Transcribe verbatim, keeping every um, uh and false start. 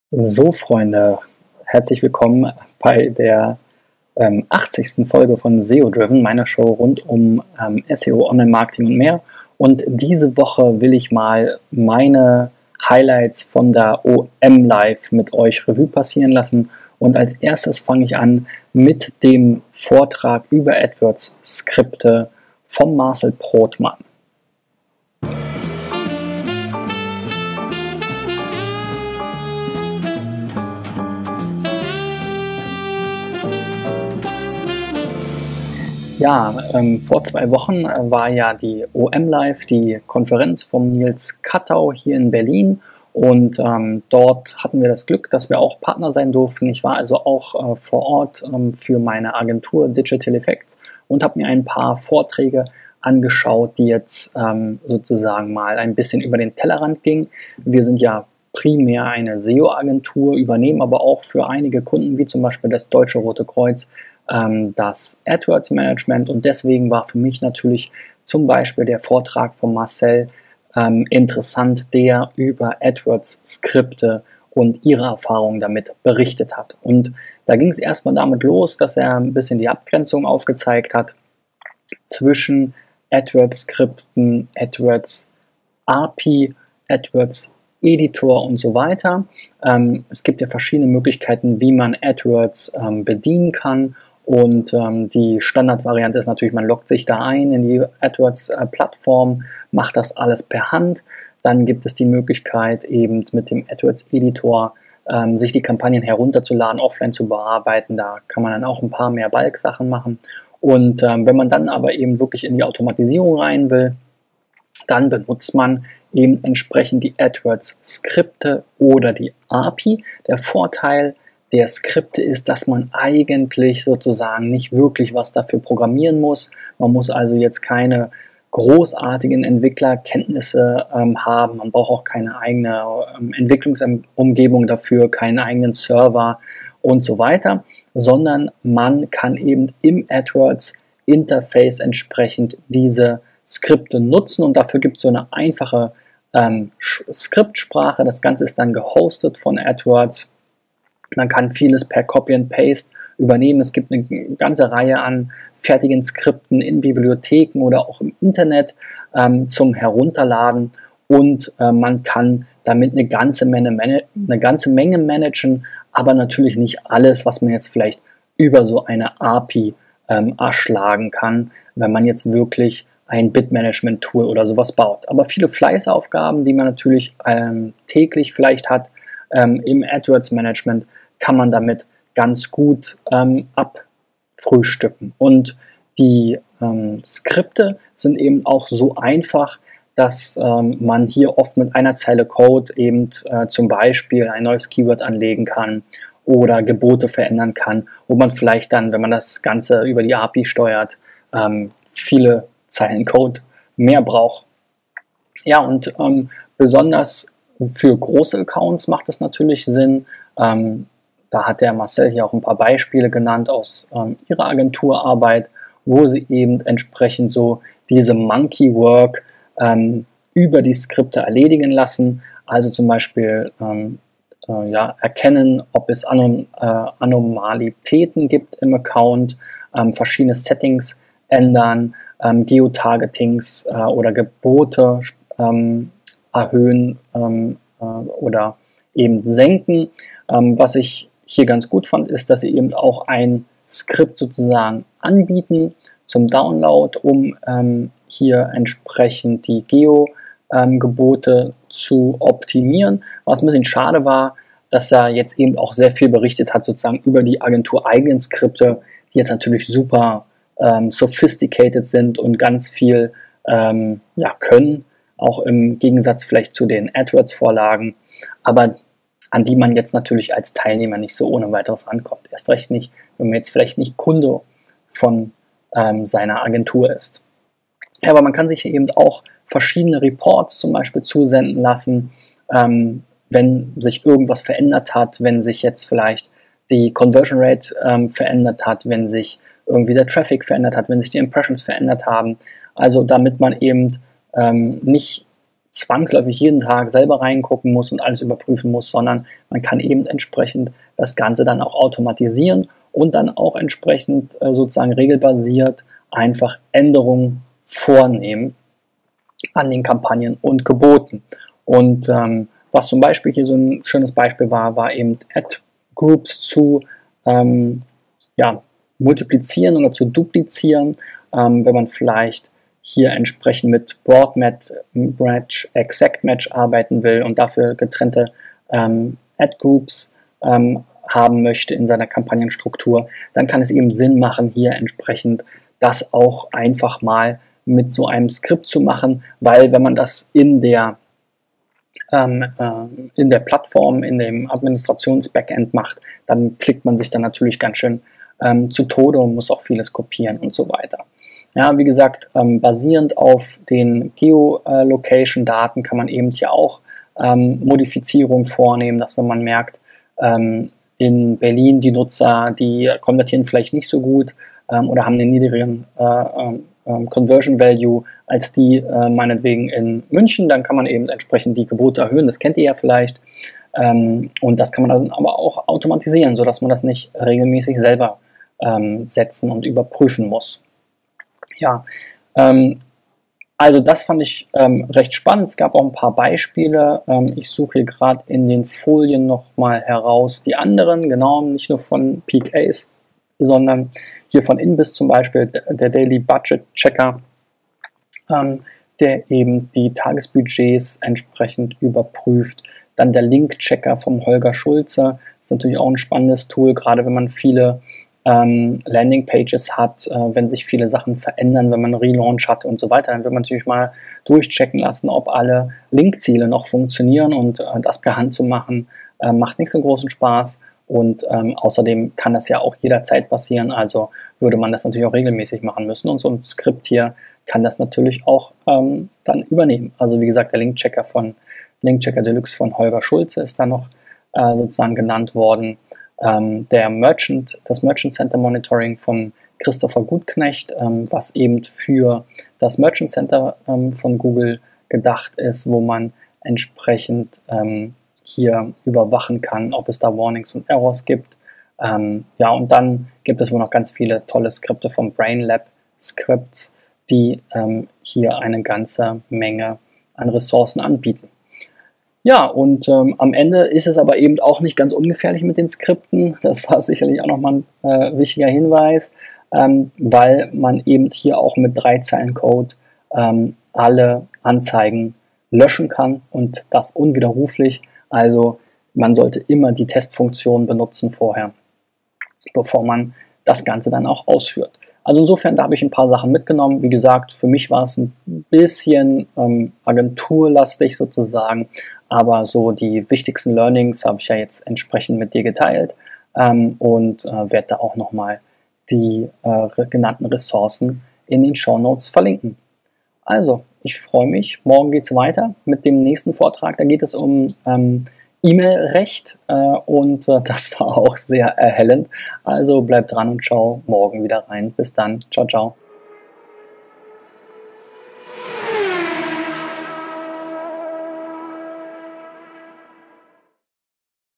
So, Freunde, herzlich willkommen bei der ähm, achtzigsten Folge von S E O Driven, meiner Show rund um ähm, S E O, Online-Marketing und mehr. Und diese Woche will ich mal meine Highlights von der O M Live mit euch Revue passieren lassen. Und als erstes fange ich an mit dem Vortrag über AdWords-Skripte von Marcel Prothmann. Ja, ähm, vor zwei Wochen äh, war ja die O M Live, die Konferenz von Nils Kattau hier in Berlin. Und ähm, dort hatten wir das Glück, dass wir auch Partner sein durften. Ich war also auch äh, vor Ort ähm, für meine Agentur Digital Effects und habe mir ein paar Vorträge angeschaut, die jetzt ähm, sozusagen mal ein bisschen über den Tellerrand gingen. Wir sind ja primär eine S E O-Agentur, übernehmen aber auch für einige Kunden, wie zum Beispiel das Deutsche Rote Kreuz, ähm, das AdWords-Management. Und deswegen war für mich natürlich zum Beispiel der Vortrag von Marcel ähm, interessant, der über AdWords-Skripte und ihre Erfahrungen damit berichtet hat. Und da ging es erstmal damit los, dass er ein bisschen die Abgrenzung aufgezeigt hat zwischen AdWords-Skripten, AdWords-A P I, AdWords-Editor und so weiter. Ähm, es gibt ja verschiedene Möglichkeiten, wie man AdWords ähm, bedienen kann. Und ähm, die Standardvariante ist natürlich, man loggt sich da ein in die AdWords-Plattform, macht das alles per Hand. Dann gibt es die Möglichkeit, eben mit dem AdWords-Editor ähm, sich die Kampagnen herunterzuladen, offline zu bearbeiten. Da kann man dann auch ein paar mehr Bulk-Sachen machen. Und ähm, wenn man dann aber eben wirklich in die Automatisierung rein will, dann benutzt man eben entsprechend die AdWords-Skripte oder die A P I. Der Vorteil der Skripte ist, dass man eigentlich sozusagen nicht wirklich was dafür programmieren muss. Man muss also jetzt keine großartigen Entwicklerkenntnisse ähm, haben. Man braucht auch keine eigene ähm, Entwicklungsumgebung dafür, keinen eigenen Server und so weiter, sondern man kann eben im AdWords-Interface entsprechend diese Skripte nutzen, und dafür gibt es so eine einfache ähm, Skriptsprache. Das Ganze ist dann gehostet von AdWords. Man kann vieles per Copy and Paste übernehmen. Es gibt eine ganze Reihe an fertigen Skripten in Bibliotheken oder auch im Internet ähm, zum Herunterladen, und äh, man kann damit eine ganze Menge, eine ganze Menge managen, aber natürlich nicht alles, was man jetzt vielleicht über so eine A P I ähm, erschlagen kann, wenn man jetzt wirklich ein Bid-Management-Tool oder sowas baut. Aber viele Fleißaufgaben, die man natürlich ähm, täglich vielleicht hat ähm, im AdWords-Management, kann man damit ganz gut ähm, abfrühstücken. Und die ähm, Skripte sind eben auch so einfach, dass ähm, man hier oft mit einer Zeile Code eben äh, zum Beispiel ein neues Keyword anlegen kann oder Gebote verändern kann, wo man vielleicht dann, wenn man das Ganze über die A P I steuert, ähm, viele Zeilen Code mehr braucht. Ja, und ähm, besonders für große Accounts macht es natürlich Sinn. Ähm, da hat der Marcel hier auch ein paar Beispiele genannt aus ähm, ihrer Agenturarbeit, wo sie eben entsprechend so diese Monkey Work ähm, über die Skripte erledigen lassen. Also zum Beispiel ähm, äh, ja, erkennen, ob es Anom äh, Anomalitäten gibt im Account, ähm, verschiedene Settings ändern, ähm, Geotargetings äh, oder Gebote ähm, erhöhen ähm, äh, oder eben senken. Ähm, was ich hier ganz gut fand, ist, dass sie eben auch ein Skript sozusagen anbieten zum Download, um ähm, hier entsprechend die Geo-Gebote ähm, zu optimieren. Was ein bisschen schade war, dass er jetzt eben auch sehr viel berichtet hat sozusagen über die agentureigenen Skripte, die jetzt natürlich super ähm, sophisticated sind und ganz viel ähm, ja, können, auch im Gegensatz vielleicht zu den AdWords-Vorlagen, aber an die man jetzt natürlich als Teilnehmer nicht so ohne weiteres rankommt. Erst recht nicht, wenn man jetzt vielleicht nicht Kunde von ähm, seiner Agentur ist. Ja, aber man kann sich eben auch verschiedene Reports zum Beispiel zusenden lassen, ähm, wenn sich irgendwas verändert hat, wenn sich jetzt vielleicht die Conversion Rate ähm, verändert hat, wenn sich irgendwie der Traffic verändert hat, wenn sich die Impressions verändert haben. Also damit man eben ähm, nicht zwangsläufig jeden Tag selber reingucken muss und alles überprüfen muss, sondern man kann eben entsprechend das Ganze dann auch automatisieren und dann auch entsprechend äh, sozusagen regelbasiert einfach Änderungen vornehmen an den Kampagnen und Geboten. Und ähm, was zum Beispiel hier so ein schönes Beispiel war, war eben Ad-Groups zu ähm, ja, multiplizieren oder zu duplizieren, ähm, wenn man vielleicht hier entsprechend mit Broad Match, Exact Match arbeiten will und dafür getrennte ähm, Ad-Groups ähm, haben möchte in seiner Kampagnenstruktur, dann kann es eben Sinn machen, hier entsprechend das auch einfach mal mit so einem Skript zu machen, weil wenn man das in der ähm, äh, in der Plattform, in dem Administrations-Backend macht, dann klickt man sich dann natürlich ganz schön ähm, zu Tode und muss auch vieles kopieren und so weiter. Ja, wie gesagt, ähm, basierend auf den Geolocation-Daten kann man eben hier auch ähm, Modifizierungen vornehmen, dass wenn man merkt, ähm, in Berlin die Nutzer, die konvertieren vielleicht nicht so gut ähm, oder haben einen niedrigeren äh, äh, Conversion Value als die äh, meinetwegen in München, dann kann man eben entsprechend die Gebote erhöhen, das kennt ihr ja vielleicht. Ähm, und das kann man dann aber auch automatisieren, sodass man das nicht regelmäßig selber ähm, setzen und überprüfen muss. Ja, ähm, also das fand ich ähm, recht spannend. Es gab auch ein paar Beispiele. Ähm, ich suche hier gerade in den Folien nochmal heraus die anderen, genau, nicht nur von P Ks, sondern hier von Inbiz zum Beispiel, der Daily Budget Checker, ähm, der eben die Tagesbudgets entsprechend überprüft. Dann der Link-Checker vom Holger Schulze, das ist natürlich auch ein spannendes Tool, gerade wenn man viele ähm, Landingpages hat, äh, wenn sich viele Sachen verändern, wenn man einen Relaunch hat und so weiter, dann wird man natürlich mal durchchecken lassen, ob alle Linkziele noch funktionieren und äh, das per Hand zu machen, äh, macht nicht so großen Spaß. Und ähm, außerdem kann das ja auch jederzeit passieren, also würde man das natürlich auch regelmäßig machen müssen. Und so ein Skript hier kann das natürlich auch ähm, dann übernehmen. Also wie gesagt, der Linkchecker von Linkchecker Deluxe von Holger Schulze ist da noch äh, sozusagen genannt worden. Ähm, der Merchant, das Merchant Center Monitoring von Christopher Gutknecht, ähm, was eben für das Merchant Center ähm, von Google gedacht ist, wo man entsprechend ähm, hier überwachen kann, ob es da Warnings und Errors gibt. Ähm, ja, und dann gibt es wohl noch ganz viele tolle Skripte vom BrainLab Scripts, die ähm, hier eine ganze Menge an Ressourcen anbieten. Ja, und ähm, am Ende ist es aber eben auch nicht ganz ungefährlich mit den Skripten. Das war sicherlich auch nochmal ein äh, wichtiger Hinweis, ähm, weil man eben hier auch mit drei Zeilen Code ähm, alle Anzeigen löschen kann und das unwiderruflich. Also man sollte immer die Testfunktion benutzen vorher, bevor man das Ganze dann auch ausführt. Also insofern, da habe ich ein paar Sachen mitgenommen. Wie gesagt, für mich war es ein bisschen ähm, agenturlastig sozusagen, aber so die wichtigsten Learnings habe ich ja jetzt entsprechend mit dir geteilt ähm, und äh, werde da auch nochmal die äh, genannten Ressourcen in den Shownotes verlinken. Also, ich freue mich. Morgen geht es weiter mit dem nächsten Vortrag. Da geht es um ähm, E-Mail-Recht äh, und äh, das war auch sehr erhellend. Also bleibt dran und schau morgen wieder rein. Bis dann. Ciao, ciao.